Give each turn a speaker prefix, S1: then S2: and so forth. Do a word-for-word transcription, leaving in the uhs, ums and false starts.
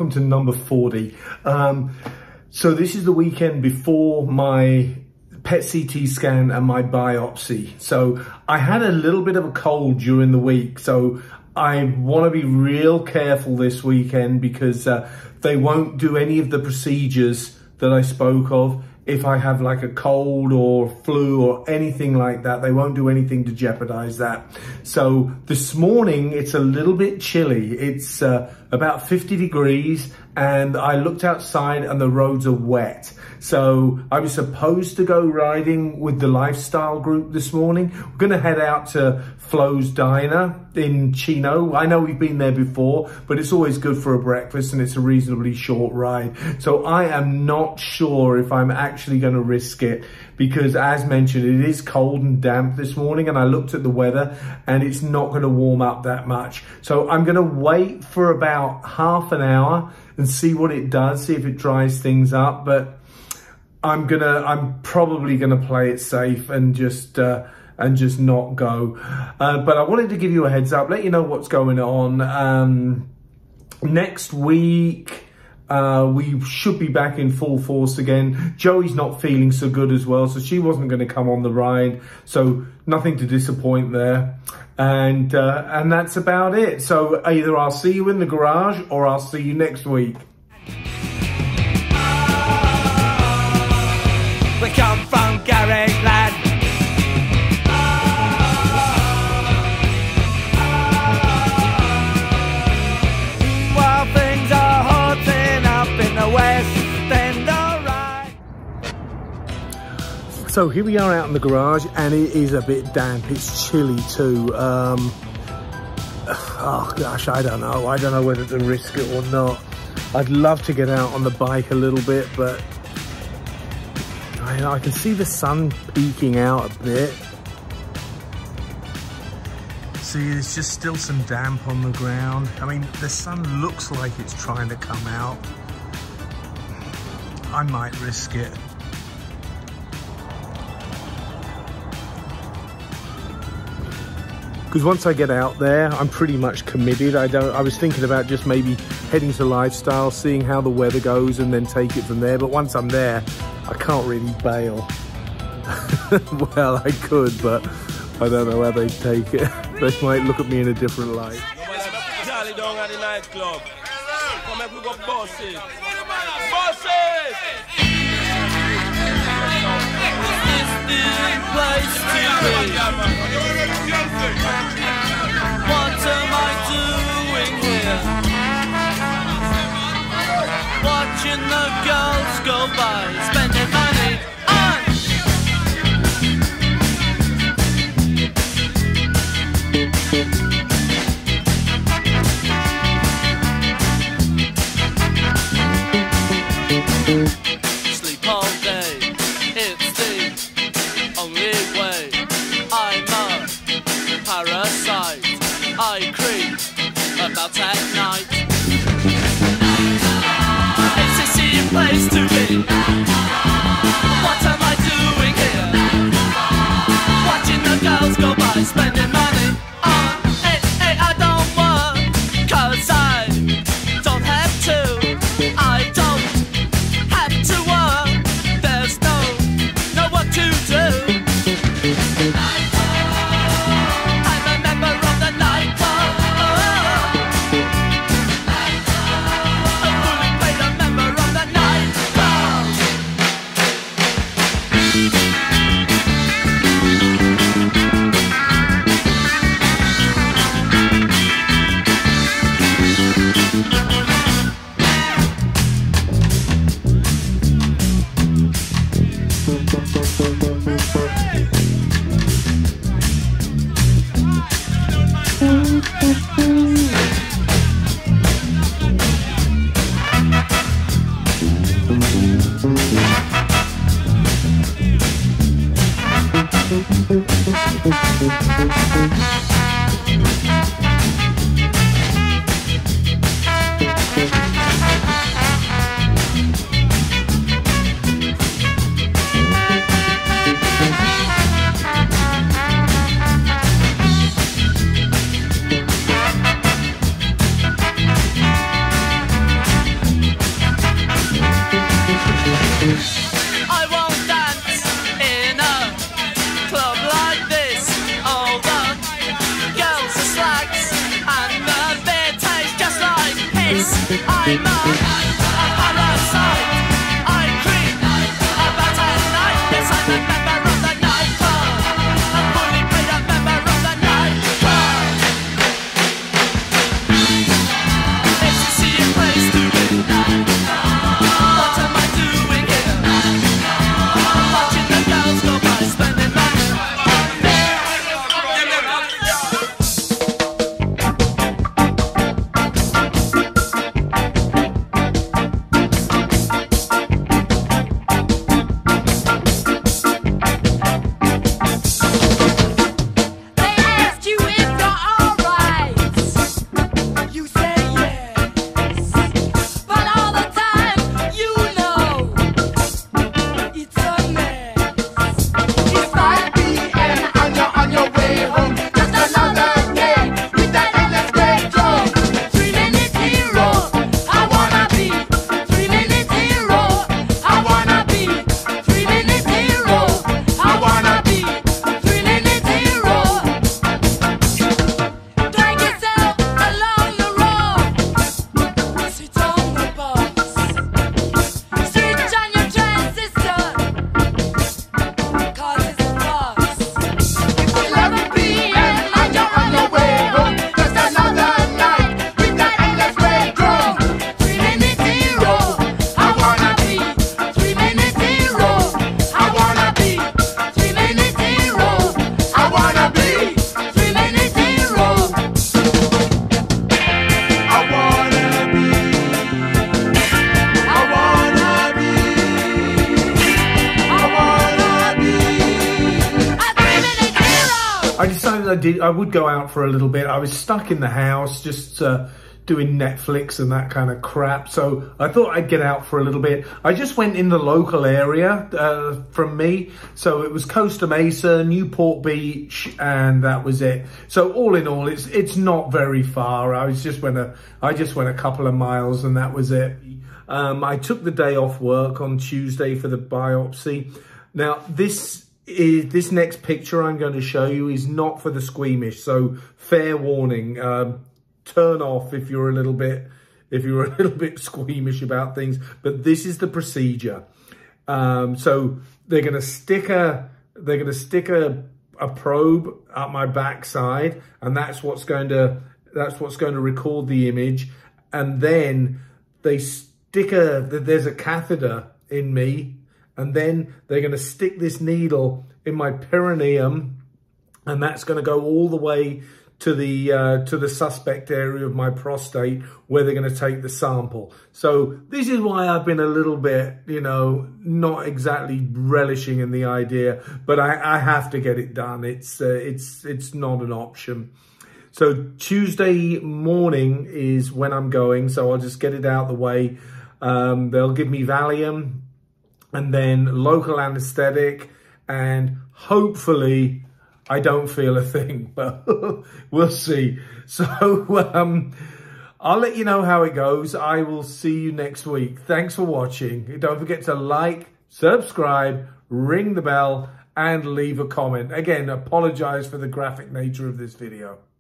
S1: welcome to number forty. Um, so this is the weekend before my P E T C T scan and my biopsy. So I had a little bit of a cold during the week, so I want to be real careful this weekend because uh, they won't do any of the procedures that I spoke of. If I have like a cold or flu or anything like that, they won't do anything to jeopardize that. So this morning, it's a little bit chilly. It's uh, about fifty degrees and I looked outside and the roads are wet. So I was supposed to go riding with the lifestyle group this morning. We're gonna head out to Flo's Diner in Chino. I know we've been there before, but it's always good for a breakfast and it's a reasonably short ride. So I am not sure if I'm actually gonna risk it because, as mentioned, it is cold and damp this morning and I looked at the weather and it's not gonna warm up that much. So I'm gonna wait for about half an hour and see what it does, see if it dries things up. But I'm gonna, I'm probably gonna play it safe and just, uh, and just not go. Uh, but I wanted to give you a heads up, let you know what's going on. Um, next week, uh, we should be back in full force again. Joey's not feeling so good as well, so she wasn't gonna come on the ride. So nothing to disappoint there. And, uh, and that's about it. So either I'll see you in the garage or I'll see you next week.
S2: We come from Garrickland. While things are hotting up in the West End, alright.
S1: So here we are out in the garage and it is a bit damp. It's chilly too. Um, oh gosh, I don't know. I don't know whether to risk it or not. I'd love to get out on the bike a little bit, but I, I can see the sun peeking out a bit. See, there's just still some damp on the ground. I mean, the sun looks like it's trying to come out. I might risk it. Because once I get out there, I'm pretty much committed. I don't. I was thinking about just maybe heading to lifestyle, seeing how the weather goes, and then take it from there. But once I'm there, I can't really bail. Well, I could, but I don't know how they take it. They might look at me in a different light.
S3: Charlie down at the nightclub. Come back, we go bosses. Bosses!
S2: Place to be. What am I doing here? Watching the girls go by, spending money on sleep all day. It's the only way. I'm a parasite. I creep about at night. It's a safe place to be.
S1: I decided I did. I would go out for a little bit. I was stuck in the house, just uh, doing Netflix and that kind of crap. So I thought I'd get out for a little bit. I just went in the local area uh, from me. So it was Costa Mesa, Newport Beach, and that was it. So all in all, it's it's not very far. I was just went a I just went a couple of miles, and that was it. Um, I took the day off work on Tuesday for the biopsy. Now this. Is this next picture I'm going to show you is not for the squeamish, so fair warning. Um, turn off if you're a little bit if you're a little bit squeamish about things. But this is the procedure. Um, so they're going to stick a they're going to stick a a probe up my backside, and that's what's going to that's what's going to record the image. And then they stick a there's a catheter in me. And then they're going to stick this needle in my perineum, and that's going to go all the way to the uh, to the suspect area of my prostate, where they're going to take the sample. So this is why I've been a little bit, you know, not exactly relishing in the idea, but I, I have to get it done. It's uh, it's it's not an option. So Tuesday morning is when I'm going, so I'll just get it out of the way. Um, they'll give me Valium, and then local anesthetic, and hopefully I don't feel a thing, but we'll see. So um, I'll let you know how it goes. I will see you next week. Thanks for watching. Don't forget to like, subscribe, ring the bell, and leave a comment. Again, apologize for the graphic nature of this video.